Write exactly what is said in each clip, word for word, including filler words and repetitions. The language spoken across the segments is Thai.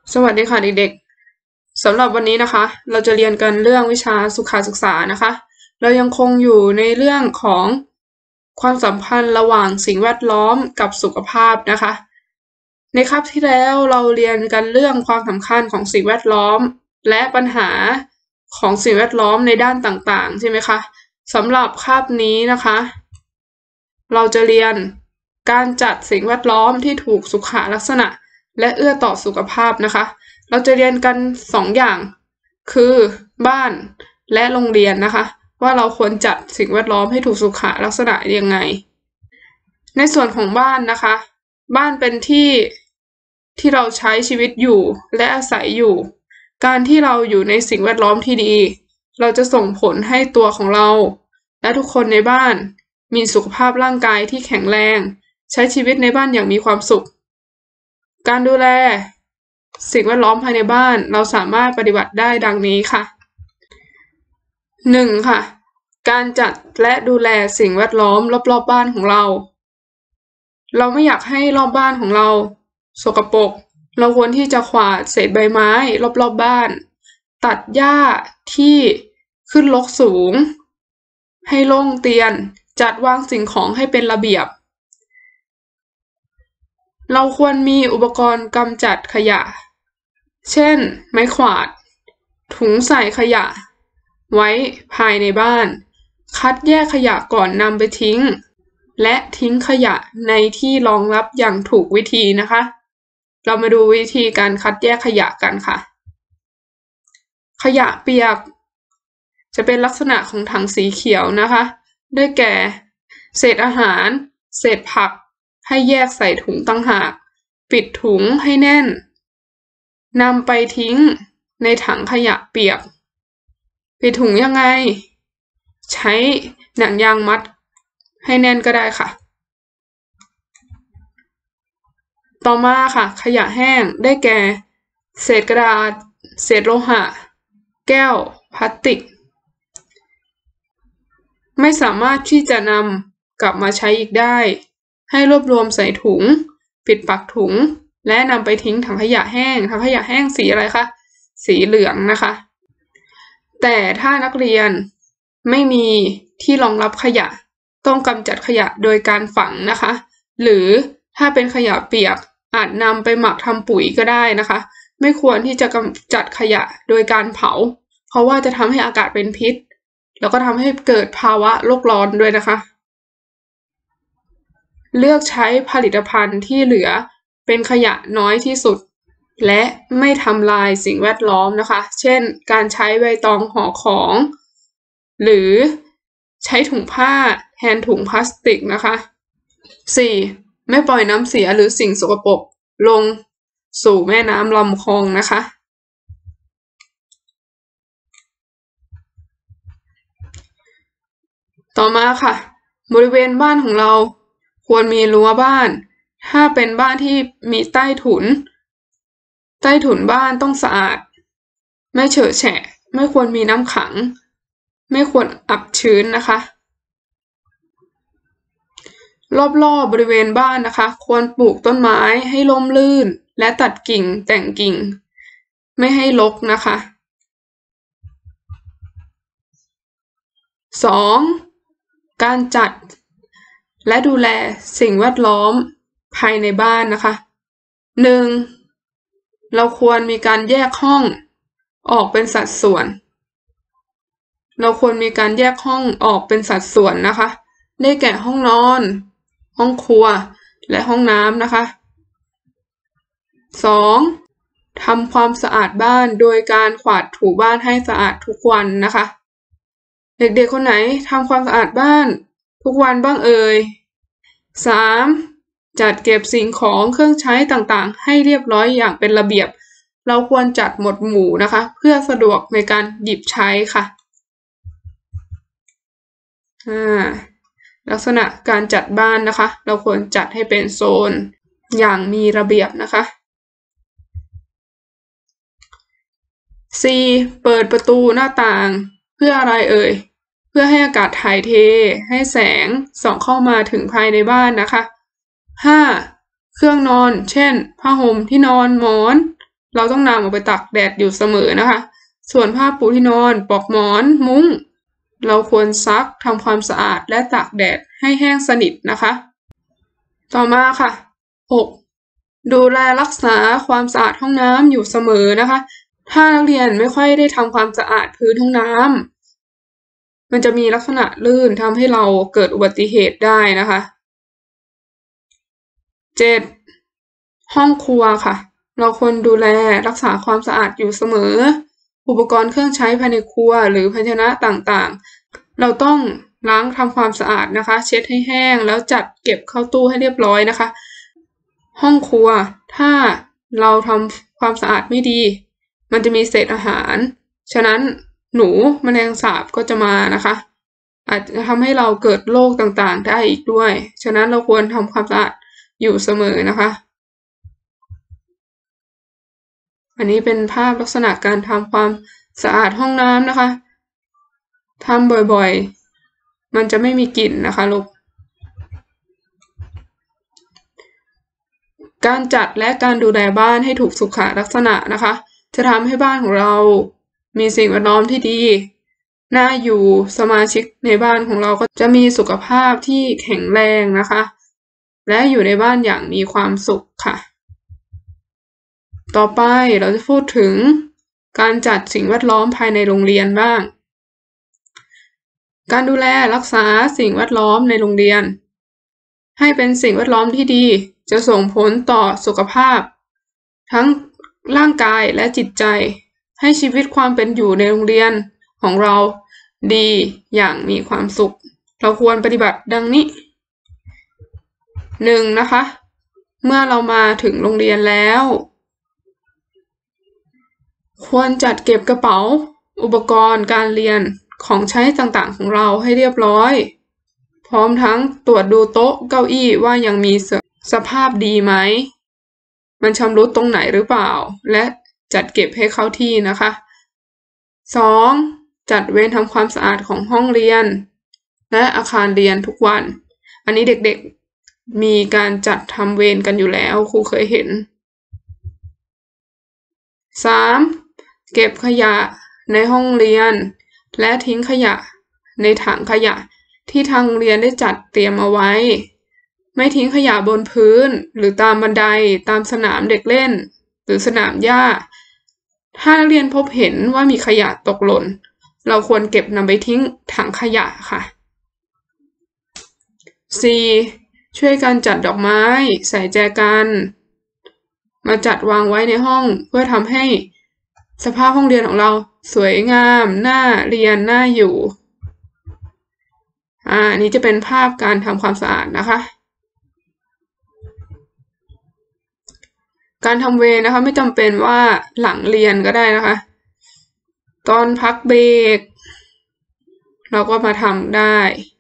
สวัสดีค่ะเด็กๆสำหรับวันนี้นะคะเราจะเรียนกันเรื่องวิชาสุขศึกษานะคะเรายังคงอยู่ในเรื่องของความสัมพันธ์ระหว่างสิ่งแวดล้อมกับสุขภาพนะคะในคาบที่แล้วเราเรียนกันเรื่องความสำคัญของสิ่งแวดล้อมและปัญหาของสิ่งแวดล้อมในด้านต่างๆใช่ไหมคะสำหรับคาบนี้นะคะเราจะเรียนการจัดสิ่งแวดล้อมที่ถูกสุขลักษณะและเอื้อต่อสุขภาพนะคะเราจะเรียนกันสองอย่างคือบ้านและโรงเรียนนะคะว่าเราควรจัดสิ่งแวดล้อมให้ถูกสุขลักษณะยังไงในส่วนของบ้านนะคะบ้านเป็นที่ที่เราใช้ชีวิตอยู่และอาศัยอยู่การที่เราอยู่ในสิ่งแวดล้อมที่ดีเราจะส่งผลให้ตัวของเราและทุกคนในบ้านมีสุขภาพร่างกายที่แข็งแรงใช้ชีวิตในบ้านอย่างมีความสุขการดูแลสิ่งแวดล้อมภายในบ้านเราสามารถปฏิบัติได้ดังนี้ค่ะ หนึ่ง. ค่ะการจัดและดูแลสิ่งแวดล้อมรอบๆบ้านของเราเราไม่อยากให้รอบบ้านของเราสกปรกเราควรที่จะกวาดเศษใบไม้รอบๆบ้านตัดหญ้าที่ขึ้นรกสูงให้โล่งเตียนจัดวางสิ่งของให้เป็นระเบียบเราควรมีอุปกรณ์กำจัดขยะเช่นไม้ขวาดถุงใส่ขยะไว้ภายในบ้านคัดแยกขยะก่อนนำไปทิ้งและทิ้งขยะในที่รองรับอย่างถูกวิธีนะคะเรามาดูวิธีการคัดแยกขยะกันค่ะขยะเปียกจะเป็นลักษณะของถังสีเขียวนะคะได้แก่เศษอาหารเศษผักให้แยกใส่ถุงต่างหากปิดถุงให้แน่นนำไปทิ้งในถังขยะเปียกปิดถุงยังไงใช้หนังยางมัดให้แน่นก็ได้ค่ะต่อมาค่ะขยะแห้งได้แก่เศษกระดาษเศษโลหะแก้วพลาสติกไม่สามารถที่จะนำกลับมาใช้อีกได้ให้รวบรวมใส่ถุงปิดปากถุงและนำไปทิ้งถังขยะแห้งถังขยะแห้งสีอะไรคะสีเหลืองนะคะแต่ถ้านักเรียนไม่มีที่รองรับขยะต้องกำจัดขยะโดยการฝังนะคะหรือถ้าเป็นขยะเปียกอาจนำไปหมักทำปุ๋ยก็ได้นะคะไม่ควรที่จะกำจัดขยะโดยการเผาเพราะว่าจะทำให้อากาศเป็นพิษแล้วก็ทำให้เกิดภาวะโลกร้อนด้วยนะคะเลือกใช้ผลิตภัณฑ์ที่เหลือเป็นขยะน้อยที่สุดและไม่ทำลายสิ่งแวดล้อมนะคะเช่นการใช้ใบตองห่อของหรือใช้ถุงผ้าแทนถุงพลาสติกนะคะ สี่. ไม่ปล่อยน้ำเสียหรือสิ่งสกปรกลงสู่แม่น้ำลำคลองนะคะต่อมาค่ะบริเวณบ้านของเราควรมีรั้วบ้านถ้าเป็นบ้านที่มีใต้ถุนใต้ถุนบ้านต้องสะอาดไม่เฉอะแฉะไม่ควรมีน้ำขังไม่ควรอับชื้นนะคะรอบๆบริเวณบ้านนะคะควรปลูกต้นไม้ให้ร่มรื่นและตัดกิ่งแต่งกิ่งไม่ให้รกนะคะ สอง. การจัดและดูแลสิ่งแวดล้อมภายในบ้านนะคะ หนึ่ง. เราควรมีการแยกห้องออกเป็นสัดส่วนเราควรมีการแยกห้องออกเป็นสัดส่วนนะคะได้แก่ห้องนอนห้องครัวและห้องน้ำนะคะ สอง. ทำความสะอาดบ้านโดยการกวาดถูบ้านให้สะอาดทุกวันนะคะเด็กๆคนไหนทำความสะอาดบ้านทุกวันบ้างเอ่ย สาม. จัดเก็บสิ่งของเครื่องใช้ต่างๆให้เรียบร้อยอย่างเป็นระเบียบเราควรจัดหมวดหมู่นะคะเพื่อสะดวกในการหยิบใช้ค่ะลักษณะการจัดบ้านนะคะเราควรจัดให้เป็นโซนอย่างมีระเบียบนะคะ สี่. เปิดประตูหน้าต่างเพื่ออะไรเอ่ยเพื่อให้อากาศถ่ายเทให้แสงส่องเข้ามาถึงภายในบ้านนะคะ ห้า. เครื่องนอนเช่นผ้าห่มที่นอนหมอนเราต้องนำออกไปตากแดดอยู่เสมอนะคะส่วนผ้าปูที่นอนปลอกหมอนมุ้งเราควรซักทำความสะอาดและตากแดดให้แห้งสนิทนะคะต่อมาค่ะหกดูแลรักษาความสะอาดห้องน้ำอยู่เสมอนะคะถ้านักเรียนไม่ค่อยได้ทำความสะอาดพื้นห้องน้ำมันจะมีลักษณะลื่นทำให้เราเกิดอุบัติเหตุได้นะคะเจ็ดห้องครัวค่ะเราควรดูแลรักษาความสะอาดอยู่เสมออุปกรณ์เครื่องใช้ภายในครัวหรือภาชนะต่างๆเราต้องล้างทำความสะอาดนะคะเช็ดให้แห้งแล้วจัดเก็บเข้าตู้ให้เรียบร้อยนะคะห้องครัวถ้าเราทำความสะอาดไม่ดีมันจะมีเศษอาหารฉะนั้นหนูแมลงสาบก็จะมานะคะอาจจะทำให้เราเกิดโรคต่างๆได้อีกด้วยฉะนั้นเราควรทำความสะอาดอยู่เสมอนะคะอันนี้เป็นภาพลักษณะการทำความสะอาดห้องน้ำนะคะทำบ่อยๆมันจะไม่มีกลิ่นนะคะลูกการจัดและการดูแลบ้านให้ถูกสุขลักษณะนะคะจะทำให้บ้านของเรามีสิ่งแวดล้อมที่ดีน่าอยู่สมาชิกในบ้านของเราก็จะมีสุขภาพที่แข็งแรงนะคะและอยู่ในบ้านอย่างมีความสุขค่ะต่อไปเราจะพูดถึงการจัดสิ่งแวดล้อมภายในโรงเรียนบ้างการดูแลรักษาสิ่งแวดล้อมในโรงเรียนให้เป็นสิ่งแวดล้อมที่ดีจะส่งผลต่อสุขภาพทั้งร่างกายและจิตใจให้ชีวิตความเป็นอยู่ในโรงเรียนของเราดีอย่างมีความสุขเราควรปฏิบัติดังนี้ หนึ่ง นะคะเมื่อเรามาถึงโรงเรียนแล้วควรจัดเก็บกระเป๋าอุปกรณ์การเรียนของใช้ต่างๆของเราให้เรียบร้อยพร้อมทั้งตรวจดูโต๊ะเก้าอี้ว่ายังมีสภาพดีไหมมันชำรุดตรงไหนหรือเปล่าและจัดเก็บให้เข้าที่นะคะ สอง จัดเวรทำความสะอาดของห้องเรียนและอาคารเรียนทุกวันอันนี้เด็กๆมีการจัดทำเวรกันอยู่แล้วครูเคยเห็น สาม เก็บขยะในห้องเรียนและทิ้งขยะในถังขยะที่ทางโรงเรียนได้จัดเตรียมเอาไว้ไม่ทิ้งขยะบนพื้นหรือตามบันไดตามสนามเด็กเล่นหรือสนามหญ้าถ้านักเรียนพบเห็นว่ามีขยะตกหล่นเราควรเก็บนำไปทิ้งถังขยะค่ะ สี่ ช่วยกันจัดดอกไม้ใส่แจกันมาจัดวางไว้ในห้องเพื่อทำให้สภาพห้องเรียนของเราสวยงามน่าเรียนน่าอยู่อ่านี้จะเป็นภาพการทำความสะอาดนะคะการทำเวรนะคะไม่จำเป็นว่าหลังเรียนก็ได้นะคะตอนพักเบรกเราก็มาทำได้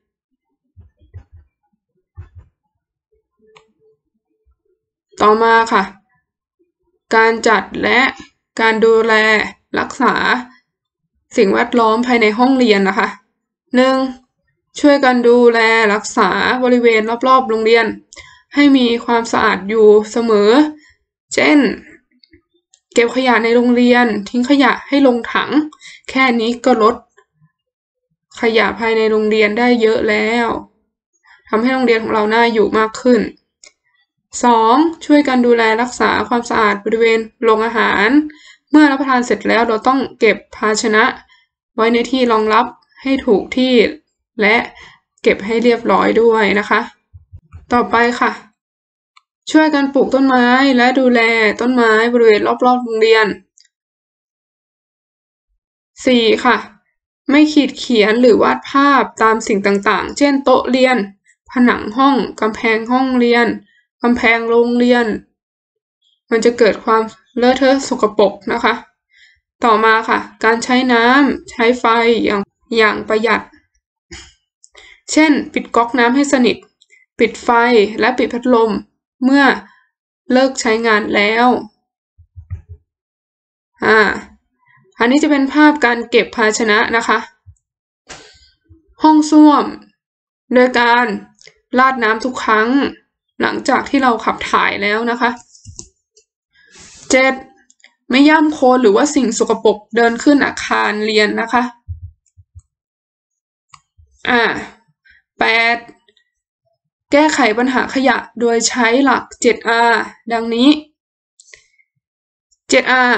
ต่อมาค่ะการจัดและการดูแลรักษาสิ่งแวดล้อมภายในห้องเรียนนะคะ หนึ่ง ช่วยกันดูแลรักษาบริเวณรอบๆโรงเรียนให้มีความสะอาดอยู่เสมอเช่นเก็บขยะในโรงเรียนทิ้งขยะให้ลงถังแค่นี้ก็ลดขยะภายในโรงเรียนได้เยอะแล้วทำให้โรงเรียนของเราน่าอยู่มากขึ้น สอง ช่วยกันดูแลรักษาความสะอาดบริเวณโรงอาหารเมื่อรับประทานเสร็จแล้วเราต้องเก็บภาชนะไว้ในที่รองรับให้ถูกที่และเก็บให้เรียบร้อยด้วยนะคะต่อไปค่ะช่วยกันปลูกต้นไม้และดูแลต้นไม้บริเวณรอบๆโรงเรียน สี่ ค่ะไม่ขีดเขียนหรือวาดภาพตามสิ่งต่างๆเช่นโต๊ะเรียนผนังห้องกำแพงห้องเรียนกำแพงโรงเรียนมันจะเกิดความเลอะเทอะสกปรกนะคะต่อมาค่ะการใช้น้ำใช้ไฟอย่างอย่างประหยัดเช่นปิดก๊อกน้ำให้สนิทปิดไฟและปิดพัดลมเมื่อเลิกใช้งานแล้วอ่าอันนี้จะเป็นภาพการเก็บภาชนะนะคะห้องส้วมโดยการราดน้ำทุกครั้งหลังจากที่เราขับถ่ายแล้วนะคะ เจ็ดไม่ย่ำโคลนหรือว่าสิ่งสกปรกเดินขึ้นอาคารเรียนนะคะอ่าแปดแก้ไขปัญหาขยะโดยใช้หลัก เจ็ด อาร์ ดังนี้ เจ็ด อาร์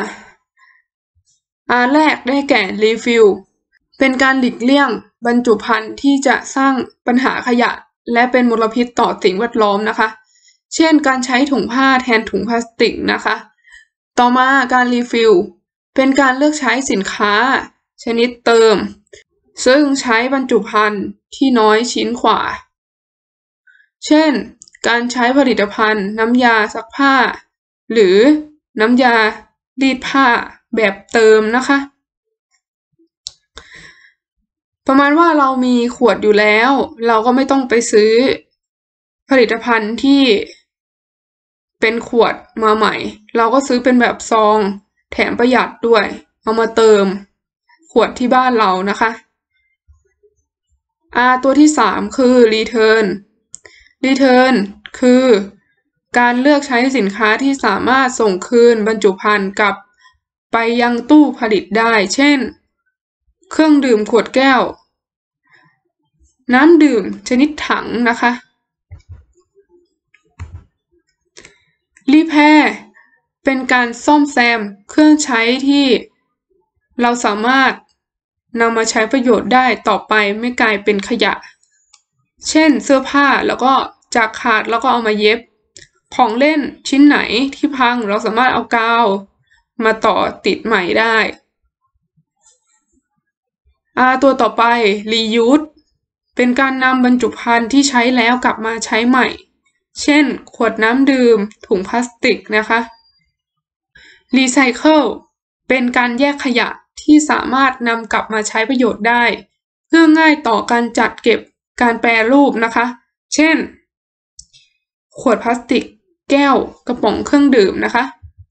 R แรกได้แก่ Refill เป็นการหลีกเลี่ยงบรรจุภัณฑ์ที่จะสร้างปัญหาขยะและเป็นมลพิษต่อสิ่งแวดล้อมนะคะเช่นการใช้ถุงผ้าแทนถุงพลาสติกนะคะต่อมาการ Refill เป็นการเลือกใช้สินค้าชนิดเติมซึ่งใช้บรรจุภัณฑ์ที่น้อยชิ้นกว่าเช่นการใช้ผลิตภัณฑ์น้ำยาซักผ้าหรือน้ำยารีดผ้าแบบเติมนะคะประมาณว่าเรามีขวดอยู่แล้วเราก็ไม่ต้องไปซื้อผลิตภัณฑ์ที่เป็นขวดมาใหม่เราก็ซื้อเป็นแบบซองแถมประหยัดด้วยเอามาเติมขวดที่บ้านเรานะคะ R ตัวที่สามคือ Return Return คือการเลือกใช้สินค้าที่สามารถส่งคืนบรรจุภัณฑ์กลับไปยังตู้ผลิตได้เช่นเครื่องดื่มขวดแก้วน้ำดื่มชนิดถังนะคะ Repair เป็นการซ่อมแซมเครื่องใช้ที่เราสามารถนำมาใช้ประโยชน์ได้ต่อไปไม่กลายเป็นขยะเช่นเสื้อผ้าแล้วก็จากขาดแล้วก็เอามาเย็บของเล่นชิ้นไหนที่พังเราสามารถเอากาวมาต่อติดใหม่ได้ R ตัวต่อไป Reuse เป็นการนำบรรจุภัณฑ์ที่ใช้แล้วกลับมาใช้ใหม่เช่นขวดน้ำดื่มถุงพลาสติกนะคะ Recycle เป็นการแยกขยะที่สามารถนำกลับมาใช้ประโยชน์ได้เพื่อง่ายต่อการจัดเก็บการแปรรูปนะคะเช่นขวดพลาสติกแก้วกระป๋องเครื่องดื่มนะคะ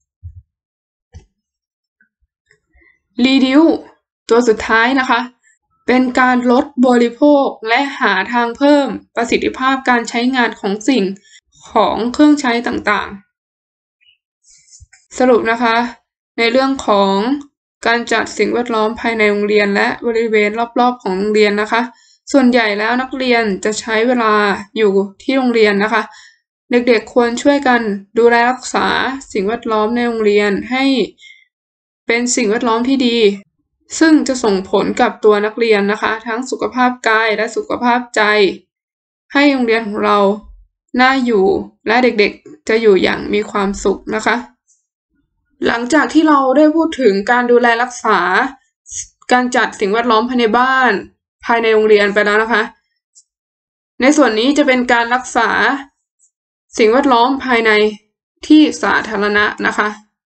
Reduce ตัวสุดท้ายนะคะเป็นการลดบริโภคและหาทางเพิ่มประสิทธิภาพการใช้งานของสิ่งของเครื่องใช้ต่างๆสรุปนะคะในเรื่องของการจัดสิ่งแวดล้อมภายในโรงเรียนและบริเวณรอบๆของโรงเรียนนะคะส่วนใหญ่แล้วนักเรียนจะใช้เวลาอยู่ที่โรงเรียนนะคะเด็กๆควรช่วยกันดูแลรักษาสิ่งแวดล้อมในโรงเรียนให้เป็นสิ่งแวดล้อมที่ดีซึ่งจะส่งผลกับตัวนักเรียนนะคะทั้งสุขภาพกายและสุขภาพใจให้โรงเรียนของเราน่าอยู่และเด็กๆจะอยู่อย่างมีความสุขนะคะหลังจากที่เราได้พูดถึงการดูแลรักษาการจัดสิ่งแวดล้อมภายในบ้านภายในโรงเรียนไปแล้วนะคะในส่วนนี้จะเป็นการรักษาสิ่งแวดล้อมภายในที่สาธารณะนะคะ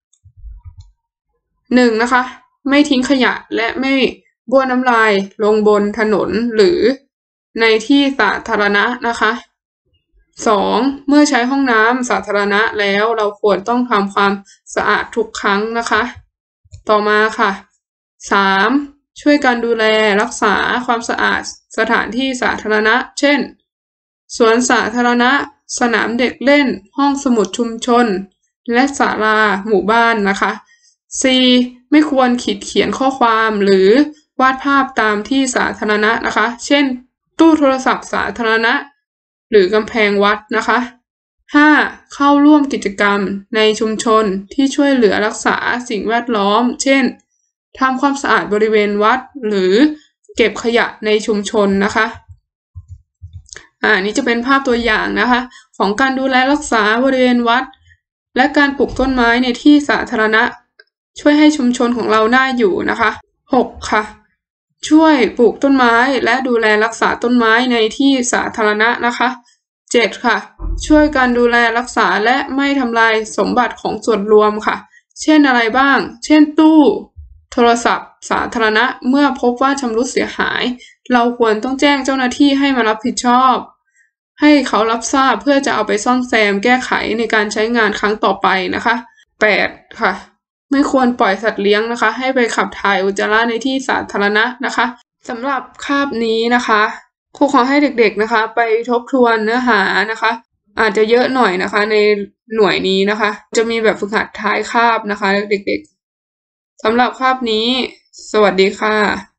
หนึ่งนะคะไม่ทิ้งขยะและไม่บ้วนน้ำลายลงบนถนนหรือในที่สาธารณะนะคะสองเมื่อใช้ห้องน้ำสาธารณะแล้วเราควรต้องทำความสะอาดทุกครั้งนะคะต่อมาค่ะสามช่วยกันดูแลรักษาความสะอาดสถานที่สาธารณะเช่นสวนสาธารณะสนามเด็กเล่นห้องสมุดชุมชนและศาลาหมู่บ้านนะคะ สี่ไม่ควรขีดเขียนข้อความหรือวาดภาพตามที่สาธารณะนะคะเช่นตู้โทรศัพท์สาธารณะหรือกำแพงวัดนะคะห้าเข้าร่วมกิจกรรมในชุมชนที่ช่วยเหลือรักษาสิ่งแวดล้อมเช่นทำความสะอาดบริเวณวัดหรือเก็บขยะในชุมชนนะคะอ่านี้จะเป็นภาพตัวอย่างนะคะของการดูแลรักษาบริเวณวัดและการปลูกต้นไม้ในที่สาธารณะช่วยให้ชุมชนของเราน่าอยู่นะคะหกค่ะช่วยปลูกต้นไม้และดูแลรักษาต้นไม้ในที่สาธารณะนะคะเจ็ดค่ะช่วยกันดูแลรักษาและไม่ทำลายสมบัติของส่วนรวมค่ะเช่นอะไรบ้างเช่นตู้โทรศัพท์สาธารณะเมื่อพบว่าชำรุดเสียหายเราควรต้องแจ้งเจ้าหน้าที่ให้มารับผิดชอบให้เขารับทราบเพื่อจะเอาไปซ่อมแซมแก้ไขในการใช้งานครั้งต่อไปนะคะแปดค่ะไม่ควรปล่อยสัตว์เลี้ยงนะคะให้ไปขับถ่ายอุจจาระในที่สาธารณะนะคะสำหรับคาบนี้นะคะครูขอให้เด็กๆนะคะไปทบทวนเนื้อหานะคะอาจจะเยอะหน่อยนะคะในหน่วยนี้นะคะจะมีแบบฝึกหัดท้ายคาบนะคะเด็กๆสำหรับคาบนี้ สวัสดีค่ะ